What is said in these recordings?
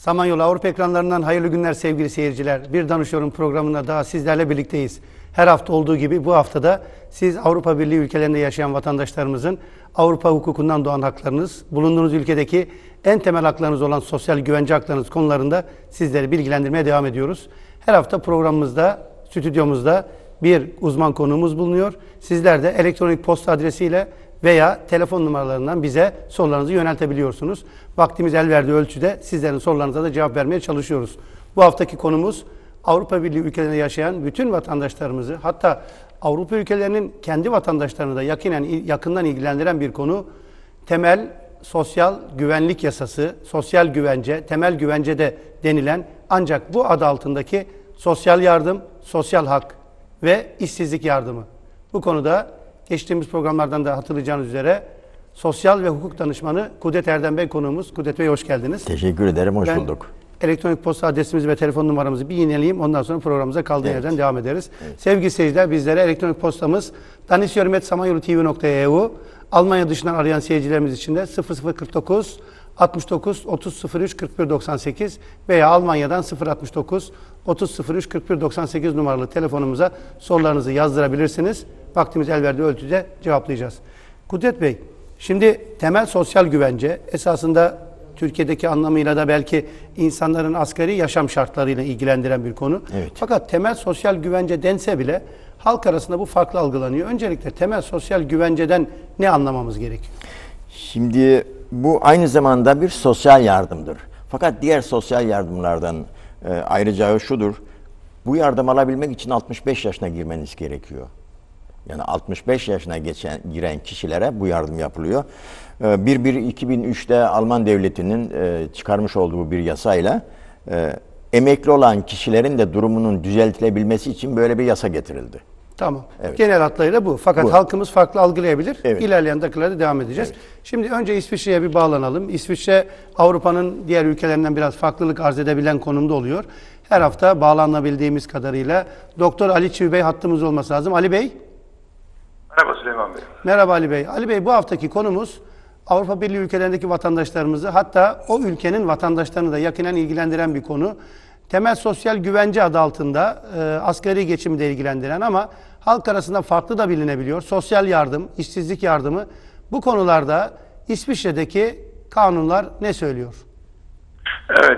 Samanyolu Avrupa ekranlarından hayırlı günler sevgili seyirciler. Bir Danışıyorum programında daha sizlerle birlikteyiz. Her hafta olduğu gibi bu haftada siz Avrupa Birliği ülkelerinde yaşayan vatandaşlarımızın Avrupa hukukundan doğan haklarınız, bulunduğunuz ülkedeki en temel haklarınız olan sosyal güvence haklarınız konularında sizleri bilgilendirmeye devam ediyoruz. Her hafta programımızda, stüdyomuzda bir uzman konuğumuz bulunuyor. Sizler de elektronik posta adresiyle veya telefon numaralarından bize sorularınızı yöneltebiliyorsunuz. Vaktimiz el verdiği ölçüde sizlerin sorularınıza da cevap vermeye çalışıyoruz. Bu haftaki konumuz Avrupa Birliği ülkelerinde yaşayan bütün vatandaşlarımızı, hatta Avrupa ülkelerinin kendi vatandaşlarını da yakından ilgilendiren bir konu. Temel sosyal güvenlik yasası, sosyal güvence, temel güvence de denilen ancak bu adı altındaki sosyal yardım, sosyal hak ve işsizlik yardımı. Bu konuda geçtiğimiz programlardan da hatırlayacağınız üzere sosyal ve hukuk danışmanı Kudret Erdem Bey konuğumuz. Kudret Bey hoş geldiniz. Teşekkür ederim, hoş bulduk. Elektronik posta adresimizi ve telefon numaramızı bir yineleyeyim. Ondan sonra programımıza kaldığı yerden devam ederiz. Evet. Sevgili seyirciler, bizlere elektronik postamız danışıyorum@samanyolu.tv.eu. Almanya dışından arayan seyircilerimiz için de 0049 69 30 03 41 98 veya Almanya'dan 069 30 03 41 98 numaralı telefonumuza sorularınızı yazdırabilirsiniz. Vaktimiz el verdiği ölçüde cevaplayacağız. Kudret Bey, şimdi temel sosyal güvence esasında Türkiye'deki anlamıyla da belki insanların asgari yaşam şartlarıyla ilgilendiren bir konu. Evet. Fakat temel sosyal güvence dense bile halk arasında bu farklı algılanıyor. Öncelikle temel sosyal güvenceden ne anlamamız gerekiyor? Şimdi bu aynı zamanda bir sosyal yardımdır. Fakat diğer sosyal yardımlardan ayrıcağı şudur. Bu yardım alabilmek için 65 yaşına girmeniz gerekiyor. Yani 65 yaşına giren kişilere bu yardım yapılıyor. 1/1/2003'te Alman devletinin çıkarmış olduğu bir yasayla emekli olan kişilerin de durumunun düzeltilebilmesi için böyle bir yasa getirildi. Tamam. Evet. Genel hatlarıyla bu. Fakat halkımız farklı algılayabilir. Evet. İlerleyen dakikalarda devam edeceğiz. Evet. Şimdi önce İsviçre'ye bir bağlanalım. İsviçre Avrupa'nın diğer ülkelerinden biraz farklılık arz edebilen konumda oluyor. Her hafta bağlanabildiğimiz kadarıyla Doktor Ali Çivi Bey hattımız olması lazım. Ali Bey. Merhaba Süleyman Bey. Merhaba Ali Bey. Ali Bey, bu haftaki konumuz Avrupa Birliği ülkelerindeki vatandaşlarımızı, hatta o ülkenin vatandaşlarını da yakinen ilgilendiren bir konu. Temel sosyal güvence adı altında asgari geçimi de ilgilendiren ama halk arasında farklı da bilinebiliyor. Sosyal yardım, işsizlik yardımı, bu konularda İsviçre'deki kanunlar ne söylüyor? Evet,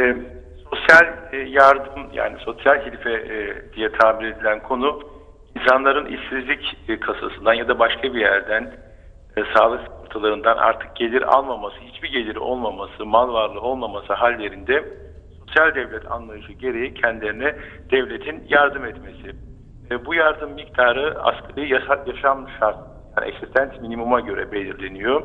sosyal yardım, yani sosyal hilife diye tabir edilen konu, insanların işsizlik kasasından ya da başka bir yerden sağlık sigortalarından artık gelir almaması, hiçbir geliri olmaması, mal varlığı olmaması hallerinde sosyal devlet anlayışı gereği kendilerine devletin yardım etmesi. Bu yardım miktarı asgari yaşam şart, yani eksistens minimuma göre belirleniyor.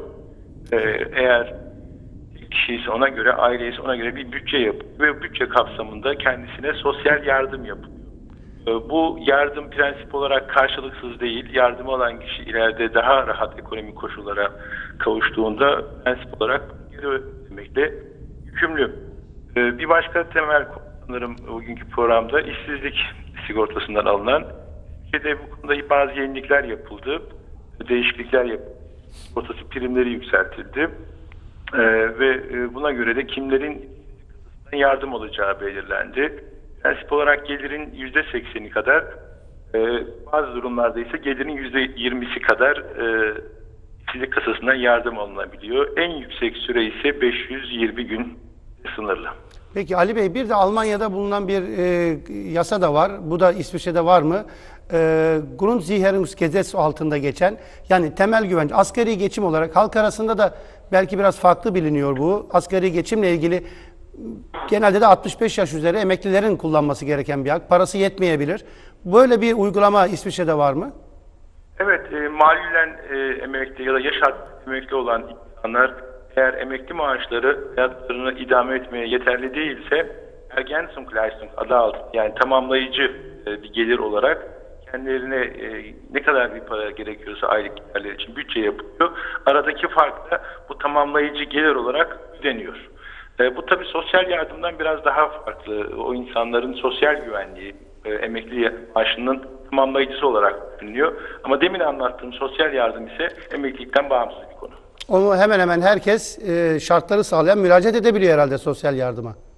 Eğer kişiyse ona göre, aileyse ona göre bir bütçe yapıyor ve bütçe kapsamında kendisine sosyal yardım yapıyor. Bu yardım prensip olarak karşılıksız değil. Yardım alan kişi ileride daha rahat ekonomik koşullara kavuştuğunda prensip olarak geri ödemekle yükümlü. Bir başka temel sanırım bugünkü programda işsizlik sigortasından alınan, Türkiye'de bu konuda bazı yenilikler yapıldı. Değişiklikler yapıldı. Sigortası primleri yükseltildi. Ve buna göre de kimlerin yardım alacağı belirlendi. Prensip olarak gelirin %80'i kadar, bazı durumlarda ise gelirin %20'si kadar işsizlik kasasından yardım alınabiliyor. En yüksek süre ise 520 gün sınırlı. Peki Ali Bey, bir de Almanya'da bulunan bir yasa da var. Bu da İsviçre'de var mı? Grundsicherungsgesetz altında geçen, yani temel güvence, asgari geçim olarak halk arasında da belki biraz farklı biliniyor bu. Asgari geçimle ilgili genelde de 65 yaş üzeri emeklilerin kullanması gereken bir hak. Parası yetmeyebilir. Böyle bir uygulama İsviçre'de var mı? Evet, malulen emekli ya da yaş hattı emekli olan insanlar, eğer emekli maaşları hayatlarını idame etmeye yeterli değilse, Ergänzungsleistung adı altında, yani tamamlayıcı bir gelir olarak kendilerine ne kadar bir para gerekiyorsa aylık giderler için bütçe yapıyor. Aradaki fark da bu tamamlayıcı gelir olarak ödeniyor. Bu tabii sosyal yardımdan biraz daha farklı. O insanların sosyal güvenliği, emekli maaşının tamamlayıcısı olarak düşünülüyor. Ama demin anlattığım sosyal yardım ise emeklilikten bağımsız bir konu. Onu hemen hemen herkes şartları sağlayan müracaat edebiliyor herhalde sosyal yardıma.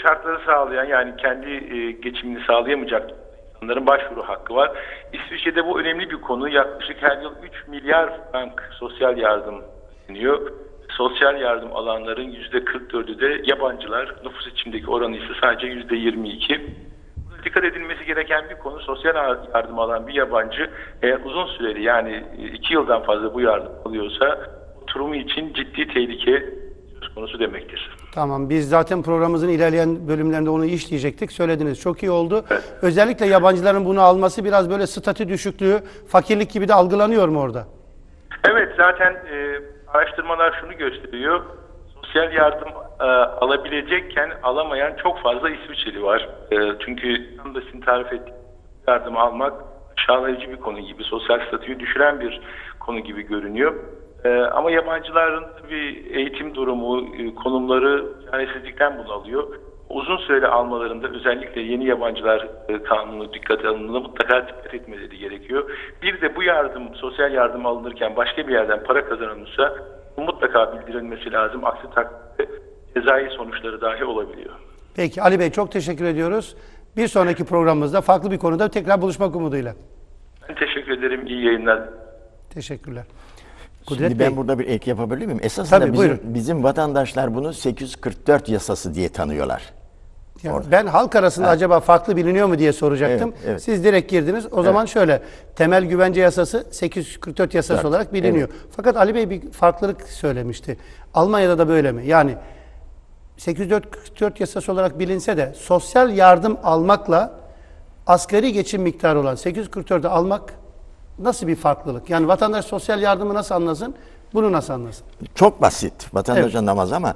şartları sağlayan, yani kendi geçimini sağlayamayacak insanların başvuru hakkı var. İsviçre'de bu önemli bir konu. Yaklaşık her yıl 3 milyar frank sosyal yardım deniyor. Sosyal yardım alanların %44'ü de yabancılar. Nüfus içindeki oranı ise sadece %22. Dikkat edilmesi gereken bir konu, sosyal yardım alan bir yabancı eğer uzun süreli, yani 2 yıldan fazla bu yardım alıyorsa oturumu için ciddi tehlike söz konusu demektir. Tamam, biz zaten programımızın ilerleyen bölümlerinde onu işleyecektik. Söylediniz, çok iyi oldu. Evet. Özellikle yabancıların bunu alması biraz böyle statü düşüklüğü, fakirlik gibi de algılanıyor mu orada? Evet, zaten araştırmalar şunu gösteriyor. Sosyal yardım alabilecekken alamayan çok fazla İsviçreli var. Çünkü tam da sizin tarif ettiğiniz yardım almak aşağılayıcı bir konu gibi, sosyal statüyü düşüren bir konu gibi görünüyor. Ama yabancıların bir eğitim durumu, konumları çaresizlikten bunalıyor. Uzun süreli almalarında özellikle yeni yabancılar kanunu dikkate alındığında mutlaka dikkat etmeleri gerekiyor. Bir de bu yardım, sosyal yardım alınırken başka bir yerden para kazanılmışsa mutlaka bildirilmesi lazım. Aksi takdirde cezai sonuçları dahi olabiliyor. Peki Ali Bey, çok teşekkür ediyoruz. Bir sonraki programımızda farklı bir konuda tekrar buluşmak umuduyla. Ben teşekkür ederim. İyi yayınlar. Teşekkürler. Şimdi ben burada bir ek yapabilir miyim? Esasında bizim vatandaşlar bunu 844 yasası diye tanıyorlar. Yani ben halk arasında acaba farklı biliniyor mu diye soracaktım. Evet, evet. Siz direkt girdiniz. O zaman şöyle, temel güvence yasası 844 yasası olarak biliniyor. Evet. Fakat Ali Bey bir farklılık söylemişti. Almanya'da da böyle mi? Yani 844 yasası olarak bilinse de sosyal yardım almakla asgari geçim miktarı olan 844'ü almak nasıl bir farklılık? Yani vatandaş sosyal yardımı nasıl anlasın? Bunu nasıl anlasın? Çok basit. Vatandaş anlamaz ama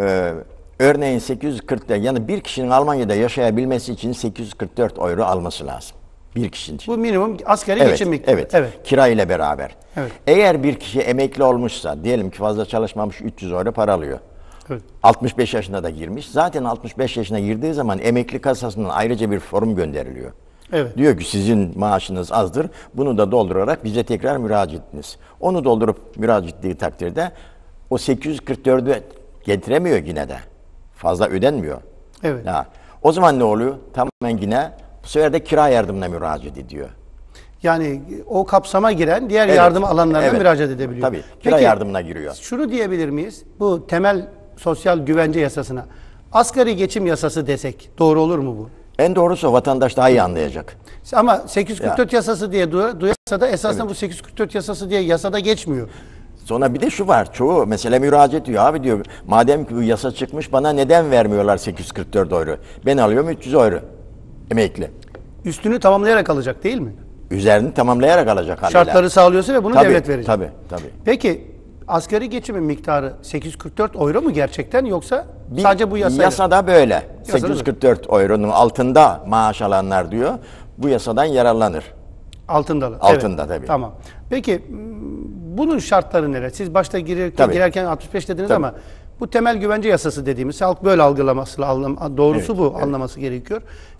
örneğin 840'da, yani bir kişinin Almanya'da yaşayabilmesi için 844 euro alması lazım. Bir kişinin için. Bu minimum asgari geçim miktarı. Evet. Kira ile beraber. Evet. Eğer bir kişi emekli olmuşsa, diyelim ki fazla çalışmamış, 300 euro para alıyor. Evet. 65 yaşına da girmiş. Zaten 65 yaşına girdiği zaman emekli kasasından ayrıca bir form gönderiliyor. Evet. Diyor ki sizin maaşınız azdır. Bunu da doldurarak bize tekrar müracaat ediniz. Onu doldurup müracaat ettiği takdirde o 844'ü getiremiyor yine de. Fazla ödenmiyor. Evet. Ya, o zaman ne oluyor? Tamamen yine bu sefer de kira yardımına müracaat ediyor. Yani o kapsama giren diğer yardım alanlarına müracaat edebiliyor. Tabii. Kira yardımına giriyor. Şunu diyebilir miyiz? Bu temel sosyal güvence yasasına asgari geçim yasası desek doğru olur mu bu? En doğrusu vatandaş daha iyi anlayacak. Ama 844 yasası diye duyarsa da esasında bu 844 yasası diye yasada geçmiyor. Sonra bir de şu var. Çoğu mesela müracaat ediyor. Abi diyor, madem ki bu yasa çıkmış, bana neden vermiyorlar 844 euro? Ben alıyorum 300 euro. Emekli. Üstünü tamamlayarak alacak değil mi? Üzerini tamamlayarak alacak haliyle. Şartları sağlıyorsa ve bunu devlet verecek. Tabii. Peki asgari geçimin miktarı 844 euro mu gerçekten, yoksa sadece bu yasayla? Yasada böyle. 844 euronun altında maaş alanlar diyor. Bu yasadan yararlanır. Altında tabii. Tamam. Peki bunun şartları neler? Siz başta girerken 65 dediniz ama bu temel güvence yasası dediğimiz, halk böyle algılaması, doğrusu bu anlaması gerekiyor.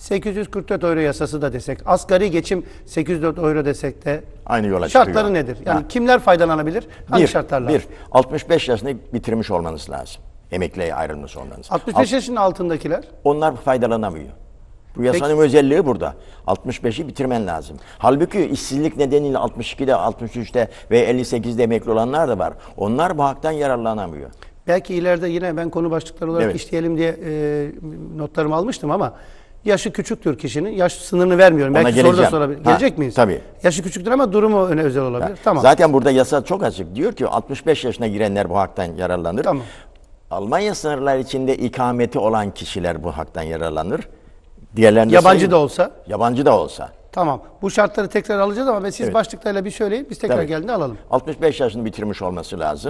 844 euro yasası da desek, asgari geçim 804 euro desek de aynı yola şartları çıkıyor. nedir? Yani kimler faydalanabilir? Hangi şartlarla? 65 yaşını bitirmiş olmanız lazım. Emekliye ayrılmış olmanız. 65 yaşının altındakiler? Onlar faydalanamıyor. Bu yasanın özelliği burada. 65'i bitirmen lazım. Halbuki işsizlik nedeniyle 62'de, 63'te ve 58'de emekli olanlar da var. Onlar bu haktan yararlanamıyor. Belki ileride yine ben konu başlıkları olarak işleyelim diye notlarımı almıştım ama yaşı küçüktür kişinin. Yaş sınırını vermiyorum. Belki soruda sorabilir. Gelecek miyiz? Tabii. Yaşı küçüktür ama durumu özel olabilir. Tamam. Zaten burada yasa çok açık. Diyor ki 65 yaşına girenler bu haktan yararlanır. Tamam. Almanya sınırları içinde ikameti olan kişiler bu haktan yararlanır. Diğerlerinde yabancı da olsa? Yabancı da olsa. Tamam. Bu şartları tekrar alacağız ama siz başlıklarıyla bir söyleyin. Biz tekrar geldiğinde alalım. 65 yaşını bitirmiş olması lazım.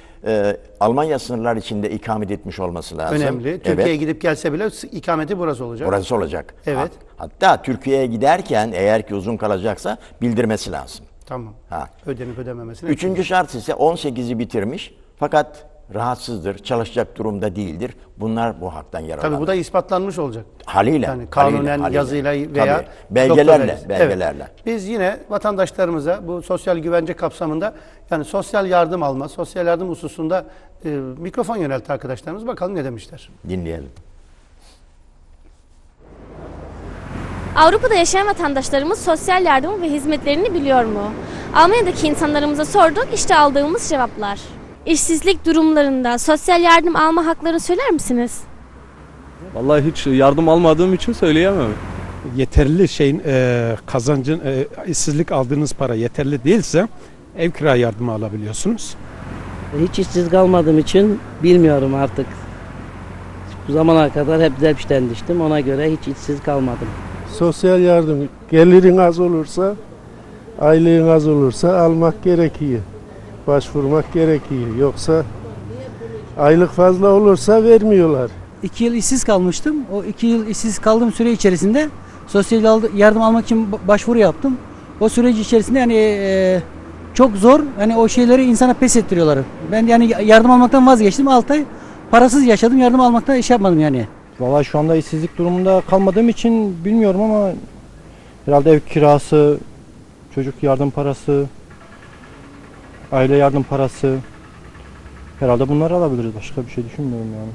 Almanya sınırları içinde ikamet etmiş olması lazım. Önemli. Türkiye'ye gidip gelse bile ikameti burası olacak. Burası olacak. Evet. Hatta Türkiye'ye giderken eğer ki uzun kalacaksa bildirmesi lazım. Tamam. Ödenip ödememesine. Üçüncü şart ise 18'i bitirmiş fakat rahatsızdır, çalışacak durumda değildir. Bunlar bu haktan yararlanır. Tabii bu da ispatlanmış olacak. Haliyle. Yani kanunen, yazıyla veya belgelerle. Evet. Biz yine vatandaşlarımıza bu sosyal güvence kapsamında, yani sosyal yardım alma, sosyal yardım hususunda mikrofon yöneltti arkadaşlarımız. Bakalım ne demişler. Dinleyelim. Avrupa'da yaşayan vatandaşlarımız sosyal yardım ve hizmetlerini biliyor mu? Almanya'daki insanlarımıza sorduk, işte aldığımız cevaplar. İşsizlik durumlarında sosyal yardım alma haklarını söyler misiniz? Vallahi hiç yardım almadığım için söyleyemem. Yeterli kazancın, işsizlik aldığınız para yeterli değilse ev kira yardımı alabiliyorsunuz. Hiç işsiz kalmadığım için bilmiyorum artık. Bu zamana kadar hep Zelpiş'ten düştüm. Ona göre hiç işsiz kalmadım. Sosyal yardım, gelirin az olursa, aylığın az olursa almak gerekiyor. Başvurmak gerekiyor. Yoksa aylık fazla olursa vermiyorlar. 2 yıl işsiz kalmıştım. O 2 yıl işsiz kaldığım süre içerisinde sosyal yardım almak için başvuru yaptım. O süreci içerisinde yani çok zor. Hani o şeyleri insana pes ettiriyorlar. Ben yani yardım almaktan vazgeçtim. 6 ay parasız yaşadım. Yardım almaktan iş yapmadım yani. Vallahi şu anda işsizlik durumunda kalmadığım için bilmiyorum ama herhalde ev kirası, çocuk yardım parası, aile yardım parası, herhalde bunları alabiliriz. Başka bir şey düşünmüyorum yani.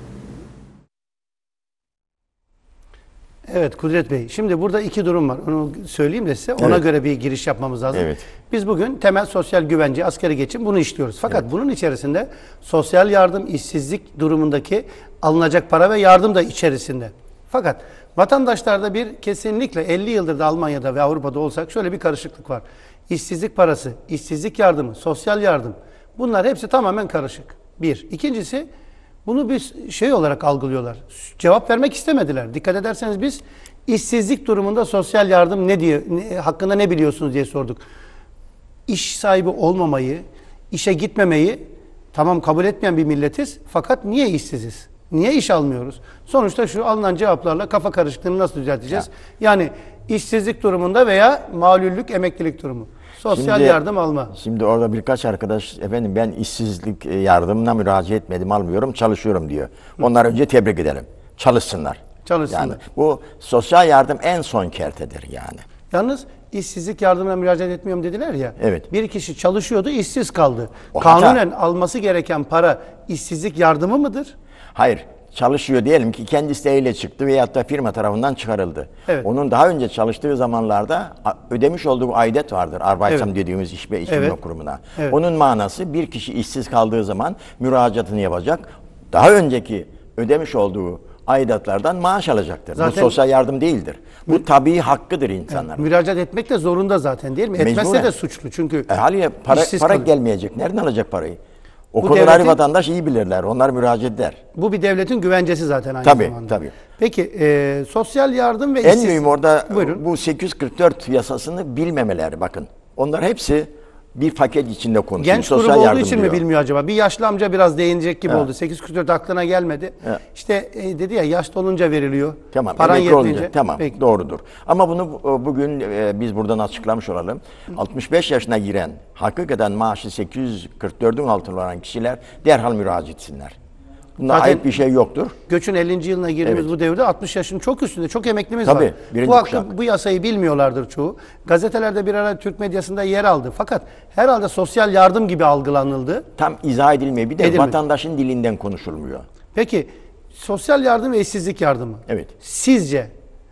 Evet Kudret Bey, şimdi burada iki durum var. Onu söyleyeyim de size. Ona Evet. göre bir giriş yapmamız lazım. Evet. Biz bugün temel sosyal güvence, asgari geçim bunu işliyoruz. Fakat bunun içerisinde sosyal yardım, işsizlik durumundaki alınacak para ve yardım da içerisinde. Fakat vatandaşlarda bir kesinlikle 50 yıldır da Almanya'da ve Avrupa'da olsak şöyle bir karışıklık var. İşsizlik parası, işsizlik yardımı, sosyal yardım bunlar hepsi tamamen karışık. Bir. İkincisi bunu bir şey olarak algılıyorlar. Cevap vermek istemediler. Dikkat ederseniz biz işsizlik durumunda sosyal yardım ne diye, hakkında ne biliyorsunuz diye sorduk. İş sahibi olmamayı, işe gitmemeyi tamam kabul etmeyen bir milletiz. Fakat niye işsiziz? Niye iş almıyoruz? Sonuçta şu alınan cevaplarla kafa karışıklığını nasıl düzelteceğiz? Yani işsizlik durumunda veya malüllük, emeklilik durumu. Sosyal yardım alma. Şimdi orada birkaç arkadaş efendim ben işsizlik yardımına müracaat etmedim, almıyorum, çalışıyorum diyor. Onlar önce tebrik edelim. Çalışsınlar. Çalışsınlar. Yani bu sosyal yardım en son kertedir yani. Yalnız işsizlik yardımına müracaat etmiyorum dediler ya. Evet. Bir kişi çalışıyordu, işsiz kaldı. O Kanunen alması gereken para işsizlik yardımı mıdır? Hayır. Çalışıyor diyelim ki kendi isteğiyle çıktı veyahut da firma tarafından çıkarıldı. Evet. Onun daha önce çalıştığı zamanlarda ödemiş olduğu aidet vardır. Arbeitsam Evet. dediğimiz iş ve Evet. kurumuna. Evet. Onun manası bir kişi işsiz kaldığı zaman müracaatını yapacak. Daha önceki ödemiş olduğu aidatlardan maaş alacaktır. Zaten- Bu sosyal yardım değildir. Bu tabii hakkıdır insanların. Müracaat etmek de zorunda zaten değil mi? Etmezse Mecburen. de suçlu çünkü. Haliyle para işsiz kalıyor. gelmeyecek. Nereden alacak parayı? O Bu konuları devletin- vatandaş iyi bilirler. Onlar müracaat eder. Bu bir devletin güvencesi zaten aynı Tabii, zamanda. tabii. Peki sosyal yardım ve En işsiz... mühim orada Buyurun. bu 844 yasasını bilmemeleri bakın. Onlar hepsi bir paket içinde konuşuyor. Genç Sosyal grubu olduğu yardım için diyor. mi bilmiyor acaba? Bir yaşlı amca biraz değinecek gibi Evet. oldu. 844 aklına gelmedi. Evet. İşte dedi ya yaşlı olunca veriliyor. Tamam, Paran emekli yetmeyince. olunca tamam, Peki. doğrudur. Ama bunu bugün biz buradan açıklamış olalım. 65 yaşına giren, hakikaten maaşı 844'ün altında olan kişiler derhal müracaat etsinler. Bunda Zaten- ayıp bir şey yoktur. Göçün 50. yılına girdiğimiz Evet. bu devirde 60 yaşın çok üstünde çok emeklimiz Tabii, var. birinci Bu kuşak. bu yasayı bilmiyorlardır çoğu. Gazetelerde bir ara Türk medyasında yer aldı. Fakat herhalde sosyal yardım gibi algılanıldı. Tam izah edilmiyor. Bir de Edilmiyor. vatandaşın dilinden konuşulmuyor. Peki sosyal yardım ve işsizlik yardımı. Evet. Sizce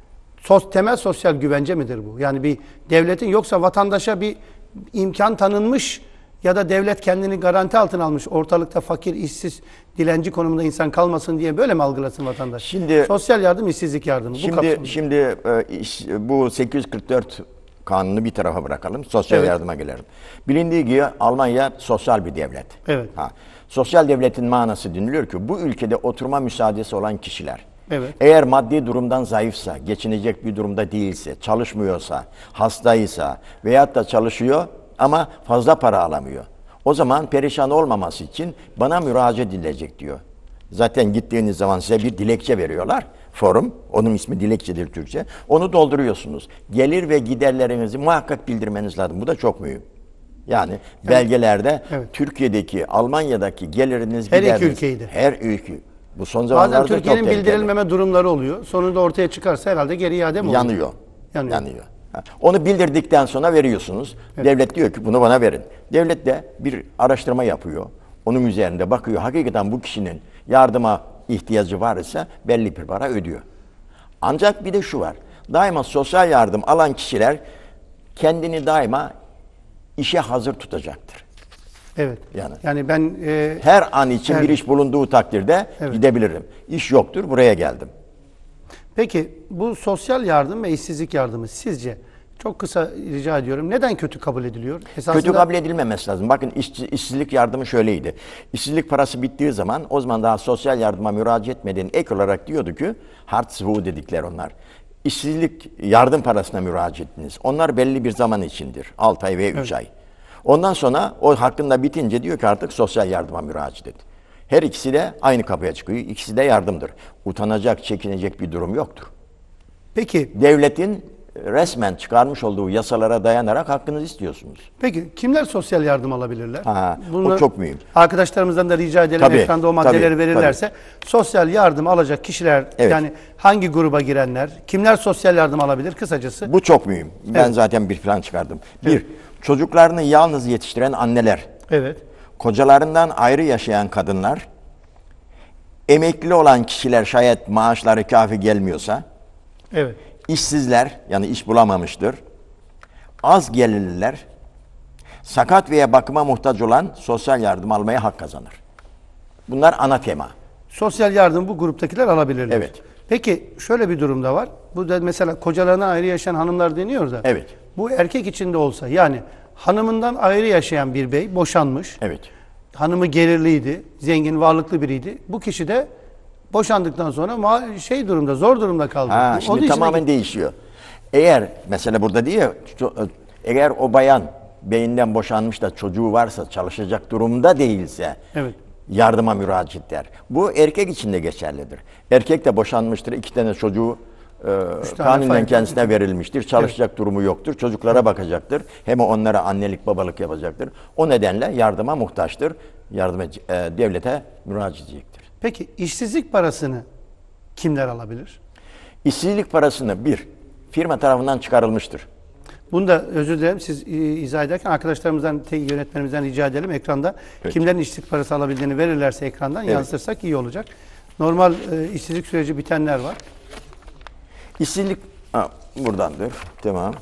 temel sosyal güvence midir bu? Yani bir devletin yoksa vatandaşa bir imkan tanınmış ya da devlet kendini garanti altına almış. Ortalıkta fakir, işsiz, dilenci konumunda insan kalmasın diye böyle mi algılasın vatandaş? Şimdi- sosyal yardım, işsizlik yardımı. Bu kapsamda. Şimdi bu 844 kanunu bir tarafa bırakalım. Sosyal Evet. yardıma gelelim. Bilindiği gibi Almanya sosyal bir devlet. Evet. Sosyal devletin manası deniliyor ki bu ülkede oturma müsaadesi olan kişiler. Evet. Eğer maddi durumdan zayıfsa, geçinecek bir durumda değilse, çalışmıyorsa, hastaysa veyahut da çalışıyor ama fazla para alamıyor. O zaman perişan olmaması için bana müracaat edilecek diyor. Zaten gittiğiniz zaman size bir dilekçe veriyorlar. Forum, onun ismi dilekçedir Türkçe. Onu dolduruyorsunuz. Gelir ve giderlerinizi muhakkak bildirmeniz lazım. Bu da çok mühim. Yani belgelerde Evet. Türkiye'deki, Almanya'daki geliriniz, Her iki gideriniz. ülkeydi. Her ülke. Bu son zamanlarda Bazen çok Türkiye'nin tehlikeli. bildirilmeme durumları oluyor. Sonunda ortaya çıkarsa herhalde geri iade mi olur? Yanıyor. Yanıyor. Yanıyor. Onu bildirdikten sonra veriyorsunuz. Devlet diyor ki bunu bana verin. Devlet de bir araştırma yapıyor. Onun üzerinde bakıyor. Hakikaten bu kişinin yardıma ihtiyacı var ise belli bir para ödüyor. Ancak bir de şu var. Daima sosyal yardım alan kişiler kendini daima işe hazır tutacaktır. Evet. Yani. Yani ben Her an için her- bir iş bulunduğu takdirde Evet. gidebilirim. İş yoktur, buraya geldim. Peki bu sosyal yardım ve işsizlik yardımı sizce, çok kısa rica ediyorum, neden kötü kabul ediliyor? Kötü kabul edilmemesi lazım. Bakın işsizlik yardımı şöyleydi. İşsizlik parası bittiği zaman o zaman daha sosyal yardıma müracaat etmeden ek olarak diyordu ki hartz-vu dedikler onlar. İşsizlik yardım parasına müracaat ettiniz. Onlar belli bir zaman içindir. 6 ay ve 3 ay. Ondan sonra o hakkında bitince diyor ki artık sosyal yardıma müracaat et. Her ikisi de aynı kapıya çıkıyor. İkisi de yardımdır. Utanacak, çekinecek bir durum yoktur. Peki, Devletin resmen çıkarmış olduğu yasalara dayanarak hakkınızı istiyorsunuz. peki kimler sosyal yardım alabilirler? Ha, o çok mühim. Arkadaşlarımızdan da rica edelim, Tabii, ekranda o maddeleri tabii, verirlerse. Sosyal yardım alacak kişiler, Evet. yani hangi gruba girenler, kimler sosyal yardım alabilir kısacası? Bu çok mühim. Ben Evet. zaten bir plan çıkardım. Bir, çocuklarını yalnız yetiştiren anneler, Evet. kocalarından ayrı yaşayan kadınlar, emekli olan kişiler şayet maaşları kafi gelmiyorsa, Evet. işsizler yani iş bulamamıştır, az gelirliler, sakat veya bakıma muhtaç olan sosyal yardım almaya hak kazanır. Bunlar ana tema. Sosyal yardım bu gruptakiler alabilirler. Evet. Peki şöyle bir durum da var. Bu da mesela kocalarına ayrı yaşayan hanımlar deniyor da. Evet. Bu erkek içinde olsa, yani hanımından ayrı yaşayan bir bey boşanmış. Evet. Hanımı gelirliydi, zengin, varlıklı biriydi. Bu kişi de boşandıktan sonra durumda, zor durumda kaldı. Ha, Onun şimdi içine tamamen git- değişiyor. Eğer mesela burada diyor ya, eğer o bayan beyinden boşanmış da çocuğu varsa, çalışacak durumda değilse Evet. yardıma müracaat eder. Bu erkek için de geçerlidir. Erkek de boşanmıştır, 2 tane çocuğu kanunen fayda- kendisine verilmiştir. Çalışacak durumu yoktur. Çocuklara bakacaktır. Hem onlara annelik babalık yapacaktır. O nedenle yardıma muhtaçtır. Devlete müracaat edecektir. Peki işsizlik parasını kimler alabilir? İşsizlik parasını bir firma tarafından çıkarılmıştır. Bunu da özür dilerim, siz izah ederken arkadaşlarımızdan, yönetmenimizden rica edelim ekranda. Peki. Kimlerin işsizlik parası alabildiğini verirlerse ekrandan Evet. yansıtırsak iyi olacak. Normal işsizlik süreci bitenler var. İşsizlik buradandır. Tamam.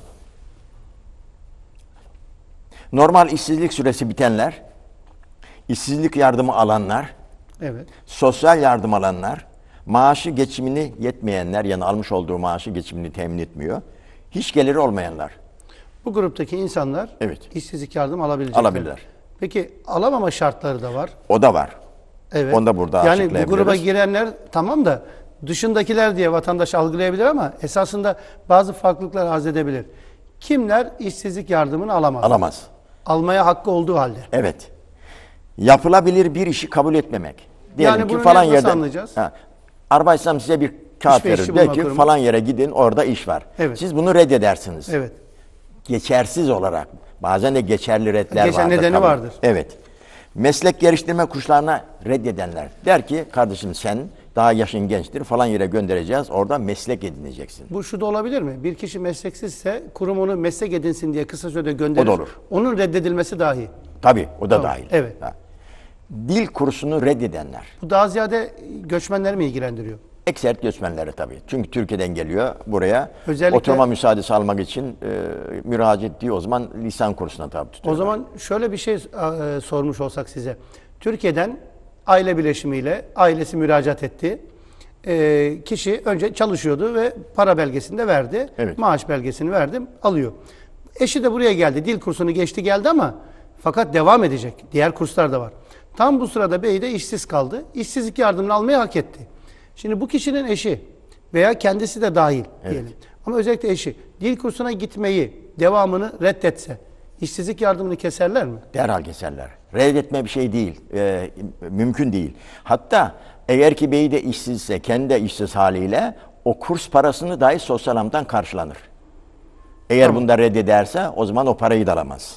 Normal işsizlik süresi bitenler, işsizlik yardımı alanlar, Evet. sosyal yardım alanlar, maaşı geçimini yetmeyenler, yani almış olduğu maaşı geçimini temin etmiyor, hiç geliri olmayanlar. Bu gruptaki insanlar Evet. işsizlik yardım alabilecekler. Alabilirler. Peki alamama şartları da var. O da var. Evet. Onu da burada Yani bu açıklayabiliriz. gruba girenler tamam da dışındakiler diye vatandaş algılayabilir ama esasında bazı farklılıklar arz edebilir. Kimler işsizlik yardımını alamaz? Alamaz. Almaya hakkı olduğu halde. Evet. Yapılabilir bir işi kabul etmemek. Diyelim Yani ki bunu falan nasıl yerden anlayacağız? Arbeitsam size bir kağıt İş ve işçi verir. Der bulma ki kurumu. falan yere gidin, orada iş var. Evet. Siz bunu reddedersiniz. Evet. Geçersiz olarak. Bazen de geçerli redler Geçen vardır. nedeni tabii. vardır. Evet. Meslek geliştirme kurslarına reddedenler. Der ki kardeşim sen daha yaşın gençtir, falan yere göndereceğiz. Orada meslek edineceksin. Bu şu da olabilir mi? Bir kişi mesleksizse kurum onu meslek edinsin diye kısa sürede gönderir. O da olur. Onun reddedilmesi dahi. Tabii o da Tamam, dahil. evet. Ha. Dil kursunu reddedenler. Bu daha ziyade göçmenleri mi ilgilendiriyor? Eksert göçmenleri tabii. Çünkü Türkiye'den geliyor buraya. Özellikle- Oturma müsaadesi almak için müracaat ettiği o zaman lisan kursuna tabi tutuyorlar. O zaman şöyle bir şey sormuş olsak size. Türkiye'den aile bileşimiyle ailesi müracaat etti. Kişi önce çalışıyordu ve para belgesini de verdi. Evet. Maaş belgesini verdim, alıyor. Eşi de buraya geldi. Dil kursunu geçti geldi ama fakat devam edecek. Diğer kurslar da var. Tam bu sırada bey de işsiz kaldı. İşsizlik yardımını almayı hak etti. Şimdi bu kişinin eşi veya kendisi de dahil diyelim. Ama özellikle eşi dil kursuna gitmeyi, devamını reddetse işsizlik yardımını keserler mi? Derhal keserler. Reddetme bir şey değil. Mümkün değil. Hatta eğer ki bey de işsizse, kendi de işsiz haliyle o kurs parasını dahi sosyal hamdan karşılanır. Eğer Tamam. bunda reddederse o zaman o parayı da alamaz.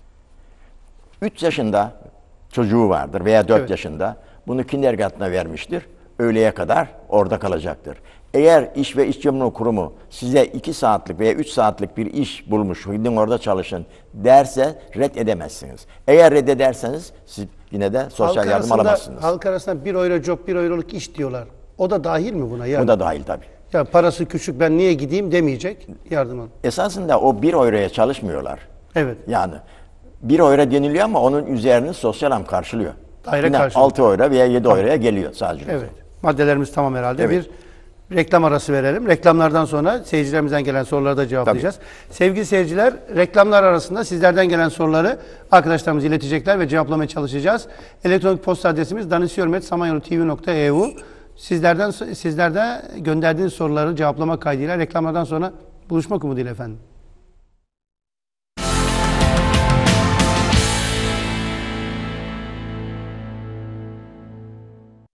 3 yaşında çocuğu vardır veya 4 Evet. yaşında bunu kindergarten'a vermiştir. Öğleye kadar orada kalacaktır. Eğer İş ve İşçi Kurumu size 2 saatlik veya 3 saatlik bir iş bulmuş, gidin orada çalışın derse reddedemezsiniz. Eğer reddederseniz siz yine de sosyal yardım alamazsınız. Halk arasında 1 euro job, 1 euroluk iş diyorlar. O da dahil mi buna? Yani, Bu da dahil tabii. Ya parası küçük, ben niye gideyim demeyecek, yardım alın. Esasında o 1 euroya çalışmıyorlar. Evet. Yani 1 euro deniliyor ama onun üzerini sosyal ham karşılıyor. Daire Yine karşılıyor. 6 euro veya 7 euroya geliyor sadece. Evet. Maddelerimiz tamam herhalde. Evet. Bir reklam arası verelim. Reklamlardan sonra seyircilerimizden gelen soruları da cevaplayacağız. Sevgili seyirciler, reklamlar arasında sizlerden gelen soruları arkadaşlarımız iletecekler ve cevaplamaya çalışacağız. Elektronik posta adresimiz danışyormet@samanyolu.tv.eu. Sizler de gönderdiğiniz soruları cevaplamak kaydıyla reklamlardan sonra buluşmak umuduyla efendim.